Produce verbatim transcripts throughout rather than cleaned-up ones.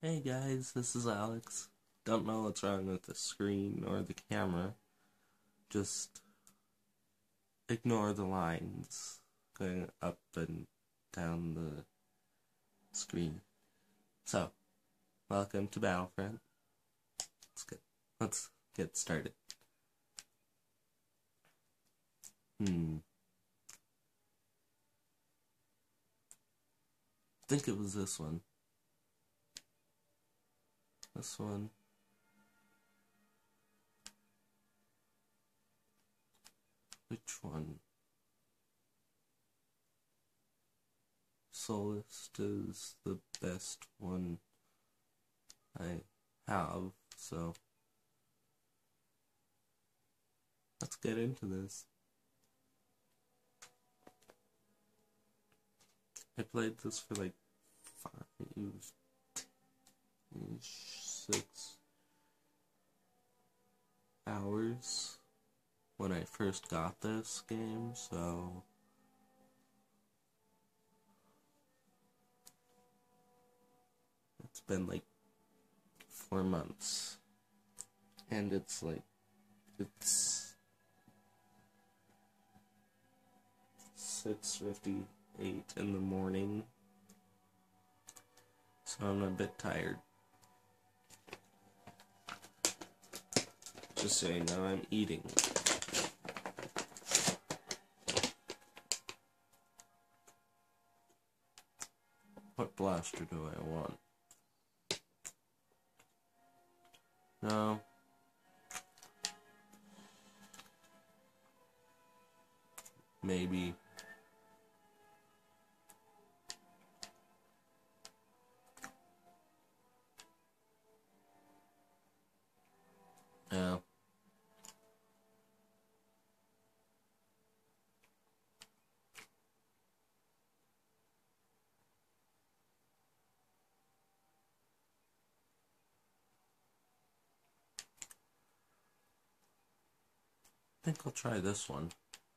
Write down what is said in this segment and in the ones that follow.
Hey guys, this is Alex. Don't know what's wrong with the screen or the camera. Just ignore the lines going up and down the screen. So, welcome to Battlefront. Let's get, let's get started. Hmm. I think it was this one. This one. Which one? Solist is the best one I have, so let's get into this. I played this for like five, six hours when I first got this game, so it's been like four months, and it's like, it's six fifty-eight in the morning, so I'm a bit tired. Just so you know, I'm eating. What blaster do I want? No. Maybe. Yeah. I think I'll try this one.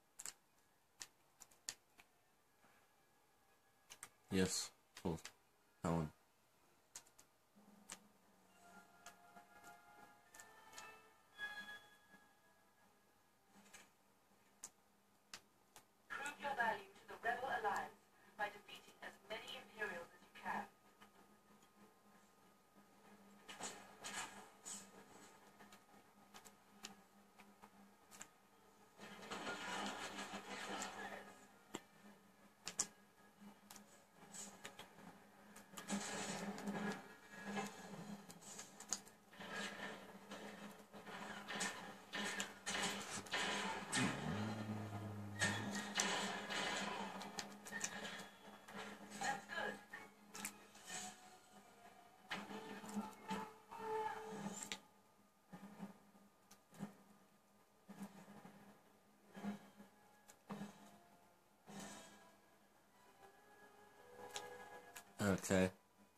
Yes, cool. That one. Prove your value to the Rebel Alliance by defeating as many Imperials as you can. That's good. Okay.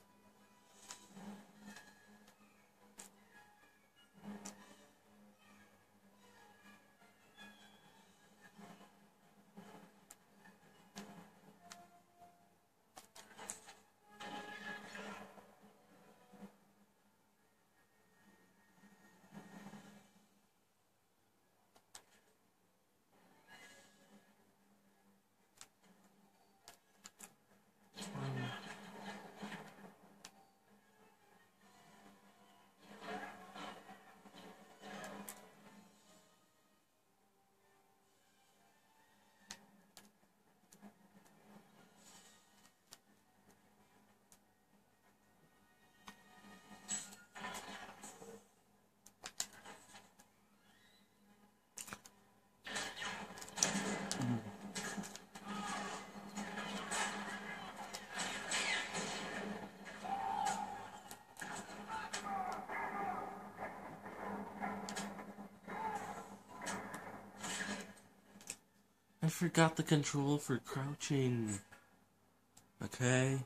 I forgot the control for crouching. Okay.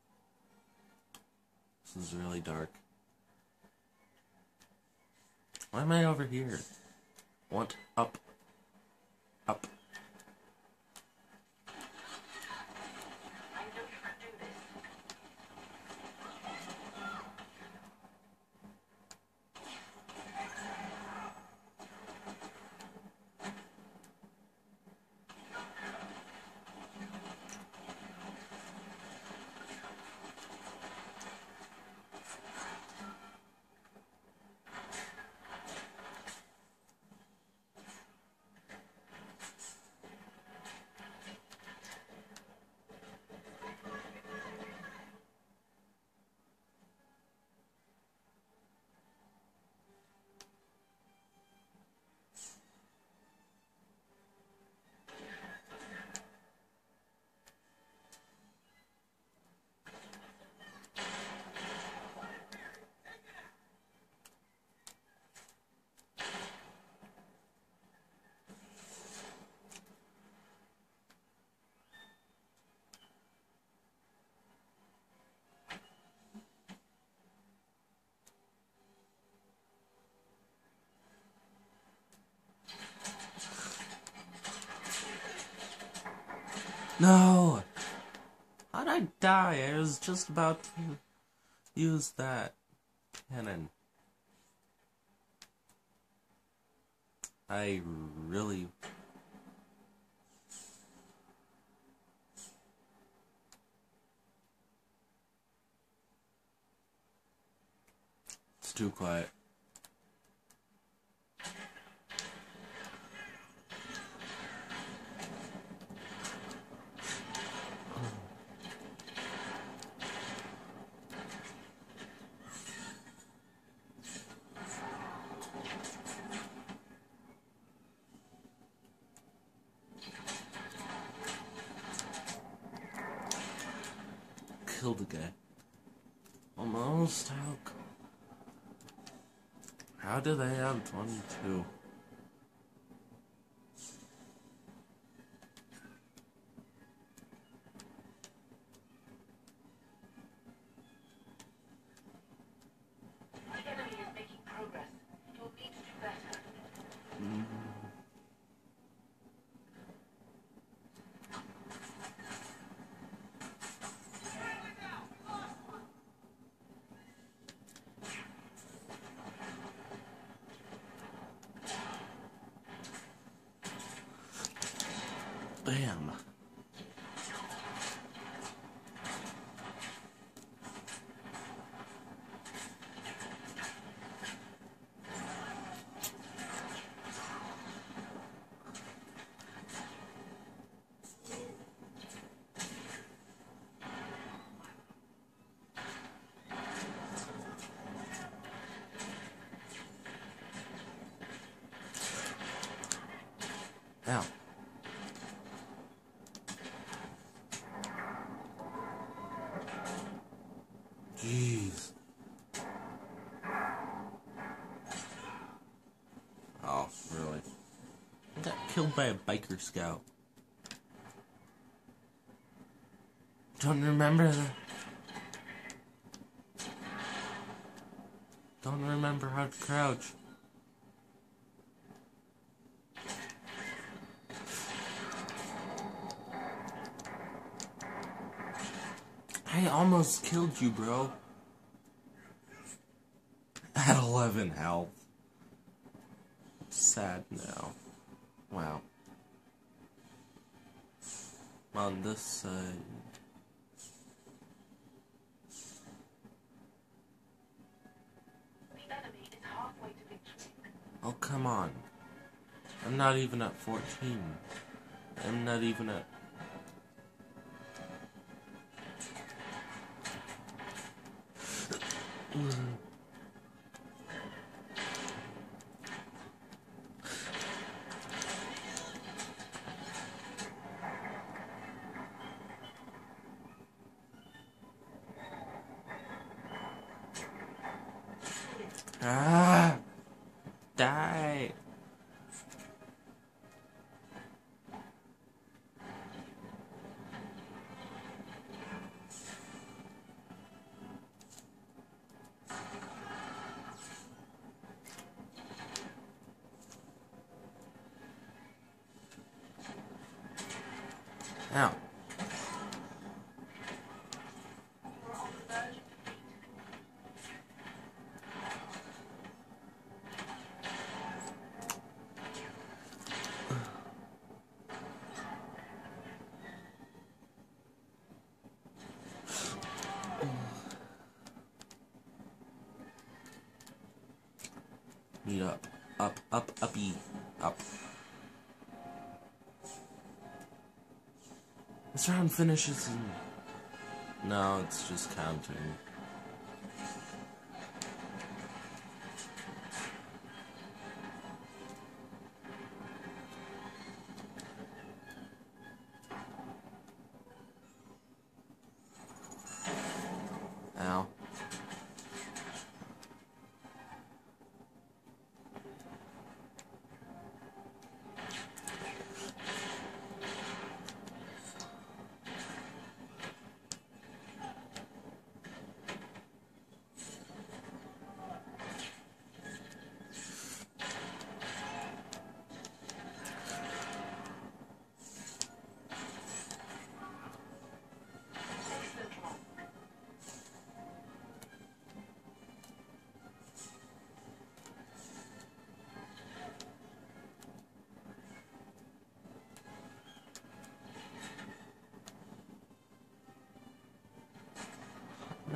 This is really dark. Why am I over here? Want up. Up. I know you can do this. No! How'd I die? I was just about to use that cannon. I really... It's too quiet. Killed the guy. Almost. How, how do they have twenty-two? The enemy is making progress. You'll need to do better. Mm. Bam. Ow. Jeez. Oh, really? I got killed by a biker scout. Don't remember that. Don't remember how to crouch. I almost killed you, bro. At eleven health. Sad now. Wow. On this side. The enemy is halfway to victory. Oh, come on. I'm not even at fourteen. I'm not even at... Ah! Die! Ow. We're on the verge of defeat. Meet up. Up, up, uppy. Up. This round finishes in... No, it's just counting. Ow.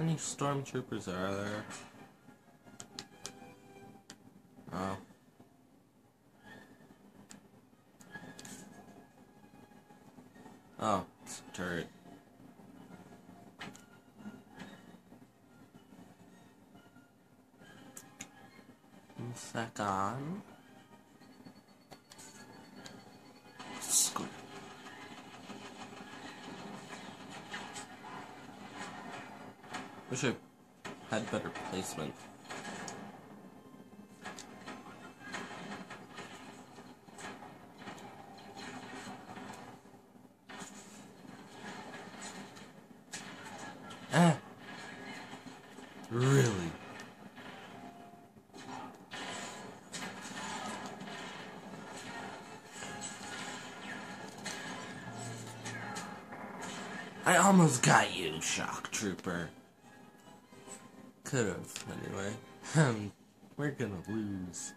many stormtroopers are there? Oh. Oh, it's a turret. One second. Squirt. Wish I had better placement. Ah! Really? I almost got you, Shock Trooper. Could've, anyway. Um, we're gonna lose.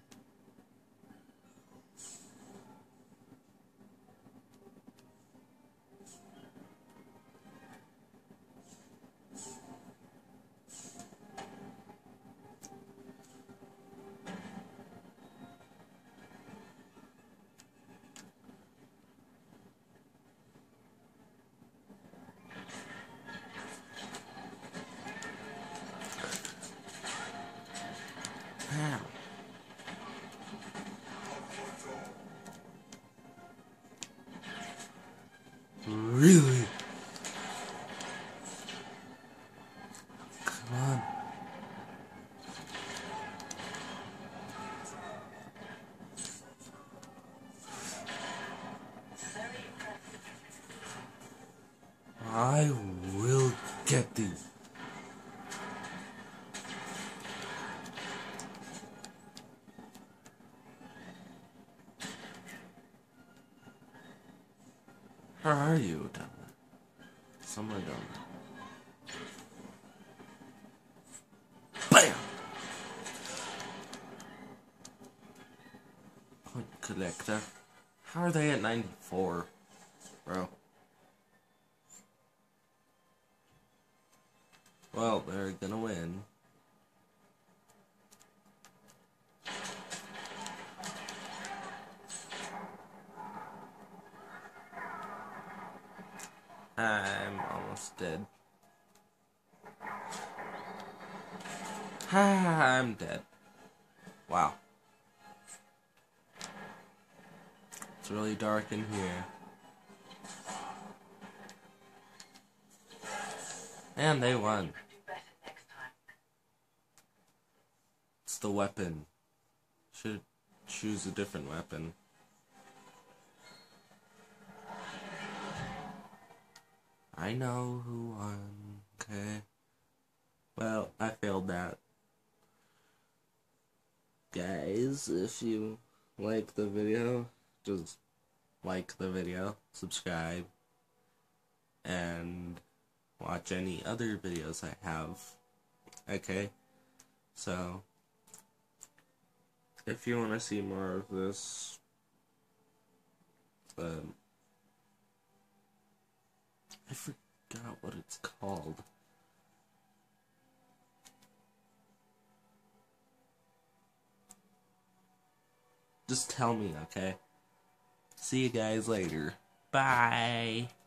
Ow. Really? Come on. I will get these. Where are you, down there? Somewhere down there. BAM! Point collector. How are they at ninety-four? Bro. Well, they're gonna win. I'm almost dead. I'm dead. Wow. It's really dark in here. And they won. Do better next time. It's the weapon. Should choose a different weapon. I know who won, okay? Well, I failed that. Guys, if you like the video, just like the video, subscribe, and watch any other videos I have, okay? So, if you want to see more of this, um, I forgot what it's called. Just tell me, okay? See you guys later. Bye.